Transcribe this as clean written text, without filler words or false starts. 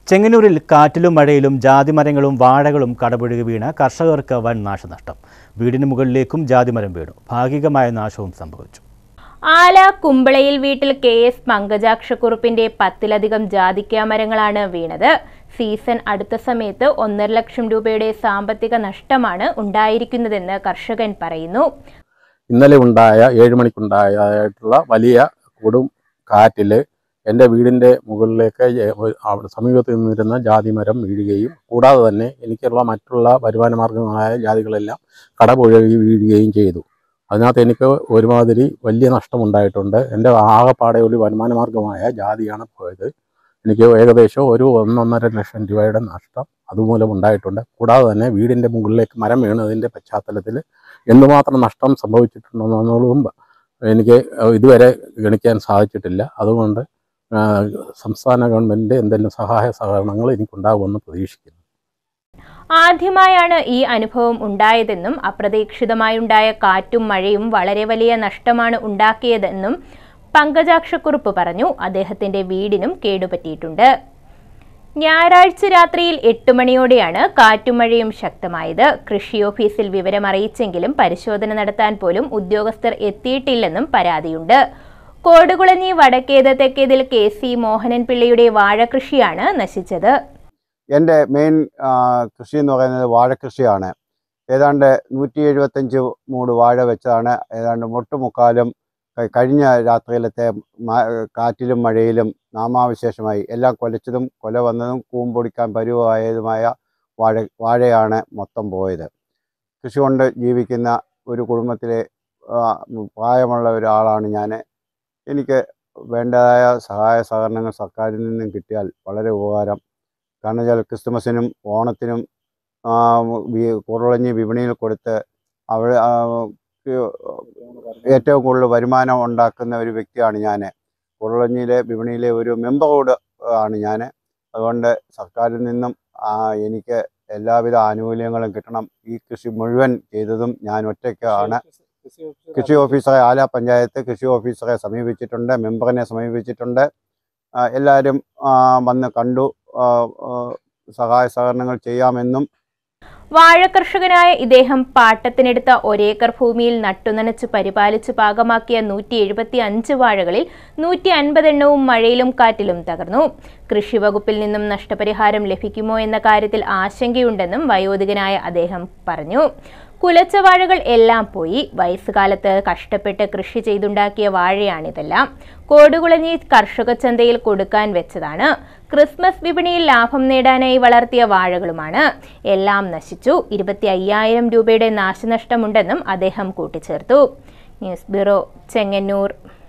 ചെങ്ങന്നൂരിൽ കാറ്റിലും മഴയിലും ജാതിമരങ്ങളും വാഴകളും കടപുഴകി വീണ കർഷകർക്ക് വൻ നാശനഷ്ടം. വീടിന് മുകളിലേക്കും ജാതിമരം വീണു. ഭാഗികമായ നാശവും സംഭവിച്ചു. ആല കുമ്പളയിൽ വീട്ടിൽ KS പങ്കജാക്ഷക്കുറുപ്പിന്റെ 10ലധികം ജാതിക്ക മരങ്ങളാണ് വീണത്. സീസൺ അടുത്ത സമയത്ത് 1.5 ലക്ഷം രൂപയുടെ സാമ്പത്തിക നഷ്ടമാണ് ഉണ്ടായിരിക്കുന്നതെന്ന് കർഷകൻ പറയുന്നു. ഇന്നലെ ഉണ്ടായ 7 മണിക്കുണ്ടായിട്ടുള്ള വലിയ കൊടും കാറ്റിൽ എൻ്റെ വീടിൻ്റെ മുകളിലേക്ക് സമീപത്ത് നിന്നിരുന്ന ജാതിമരം വീഴുകയും കൂടാതെ തന്നെ എനിക്കുള്ള മറ്റുള്ള വരുമാന മാർഗങ്ങളായ ജാതികളെല്ലാം കടപുഴകി വീഴുകയും ചെയ്തു. അതിനകത്ത് എനിക്ക് ഒരുമാതിരി വലിയ നഷ്ടമുണ്ടായിട്ടുണ്ട്. എൻ്റെ ആകെപ്പാടെ ഒരു വരുമാന മാർഗമായ ജാതിയാണ് പോയത്. എനിക്ക് ഏകദേശം ഒരു 1.5 ലക്ഷം രൂപയുടെ നഷ്ടം അതുമൂലം ഉണ്ടായിട്ടുണ്ട്. കൂടാതെ തന്നെ വീടിൻ്റെ മുകളിലേക്ക് മരം വീണതിൻ്റെ പശ്ചാത്തലത്തിൽ എന്തുമാത്രം നഷ്ടം സംഭവിച്ചിട്ടുണ്ടെന്നുള്ളതും എനിക്ക് ഇതുവരെ ഗണിക്കാൻ സാധിച്ചിട്ടില്ല. അതുകൊണ്ട് സംസ്ഥാന ഗവൺമെൻറ്റിൻ്റെ എന്തെങ്കിലും സഹായ സഹകരണങ്ങൾ എനിക്കുണ്ടാകുമെന്ന് പ്രതീക്ഷിക്കുന്നു. ആദ്യമായാണ് ഈ അനുഭവം ഉണ്ടായതെന്നും അപ്രതീക്ഷിതമായുണ്ടായ കാറ്റും മഴയും വളരെ വലിയ നഷ്ടമാണ് ഉണ്ടാക്കിയതെന്നും പങ്കജാക്ഷക്കുറുപ്പ് പറഞ്ഞു. അദ്ദേഹത്തിന്റെ വീടിനും കേടുപറ്റിയിട്ടുണ്ട്. ഞായറാഴ്ച രാത്രിയിൽ 8 മണിയോടെയാണ് കാറ്റും മഴയും ശക്തമായത്. കൃഷി ഓഫീസിൽ വിവരമറിയിച്ചെങ്കിലും പരിശോധന നടത്താൻ പോലും ഉദ്യോഗസ്ഥർ എത്തിയിട്ടില്ലെന്നും പരാതിയുണ്ട്. കോടുകുളഞ്ഞി വടക്കേത് തെക്കേതിൽ KC മോഹനൻ പിള്ളയുടെ വാഴകൃഷിയാണ് നശിച്ചത്. എൻ്റെ മെയിൻ കൃഷി എന്ന് പറയുന്നത് വാഴകൃഷിയാണ്. ഏതാണ്ട് 175 മൂട് വാഴ വെച്ചതാണ്. ഏതാണ്ട് മുക്കാലും കഴിഞ്ഞ രാത്രിയിലത്തെ കാറ്റിലും മഴയിലും നാമാവിശേഷമായി എല്ലാം കൊലച്ചതും കൊല വന്നതും കൂമ്പൊടിക്കാൻ പരുവമായതുമായ വാഴയാണ് മൊത്തം പോയത്. കൃഷി കൊണ്ട് ജീവിക്കുന്ന ഒരു കുടുംബത്തിലെ പ്രായമുള്ള ഒരാളാണ് ഞാൻ. എനിക്ക് വേണ്ടതായ സഹായ സഹകരണങ്ങൾ സർക്കാരിൽ നിന്നും കിട്ടിയാൽ വളരെ ഉപകാരം. കാരണം വെച്ചാൽ ക്രിസ്തുമസിനും ഓണത്തിനും കുറുളഞ്ഞി വിപണിയിൽ കൊടുത്ത് അവിടെ ഏറ്റവും കൂടുതൽ വരുമാനം ഉണ്ടാക്കുന്ന ഒരു വ്യക്തിയാണ് ഞാൻ. കുറുളഞ്ഞിയിലെ വിപണിയിലെ ഒരു മെമ്പറോട് ആണ് ഞാൻ. അതുകൊണ്ട് സർക്കാരിൽ നിന്നും എനിക്ക് എല്ലാവിധ ആനുകൂല്യങ്ങളും കിട്ടണം. ഈ കൃഷി മുഴുവൻ ചെയ്തതും ഞാൻ ഒറ്റയ്ക്കാണ്. കൃഷി ഓഫീസറെ ആല പഞ്ചായത്ത് കൃഷി ഓഫീസറെ സമീപിച്ചിട്ടുണ്ട്, മെമ്പറിനെ സമീപിച്ചിട്ടുണ്ട്. എല്ലാവരും വന്ന് കണ്ടു സഹായ സഹകരണങ്ങൾ ചെയ്യാമെന്നും. വാഴകർഷകനായ ഇദ്ദേഹം പാട്ടത്തിനെടുത്ത 1 ഏക്കർ ഭൂമിയിൽ നട്ടുനനച്ച് പരിപാലിച്ച് പാകമാക്കിയ 175 വാഴകളിൽ 150 എണ്ണവും മഴയിലും കാറ്റിലും തകർന്നു. കൃഷി വകുപ്പിൽ നിന്നും നഷ്ടപരിഹാരം ലഭിക്കുമോ എന്ന കാര്യത്തിൽ ആശങ്കയുണ്ടെന്നും വയോധികനായ അദ്ദേഹം പറഞ്ഞു. കുലച്ച വാഴകൾ എല്ലാം പോയി. വയസ്സുകാലത്ത് കഷ്ടപ്പെട്ട് കൃഷി ചെയ്തുണ്ടാക്കിയ വാഴയാണിതെല്ലാം. കോടുകുളഞ്ഞി കർഷക ചന്തയിൽ കൊടുക്കാൻ വെച്ചതാണ്. ക്രിസ്മസ് വിപണിയിൽ ലാഭം നേടാനായി വളർത്തിയ വാഴകളുമാണ്. എല്ലാം നശിച്ചു. 25,000 രൂപയുടെ നാശനഷ്ടമുണ്ടെന്നും അദ്ദേഹം കൂട്ടിച്ചേർത്തു. News bureau, Chengannur.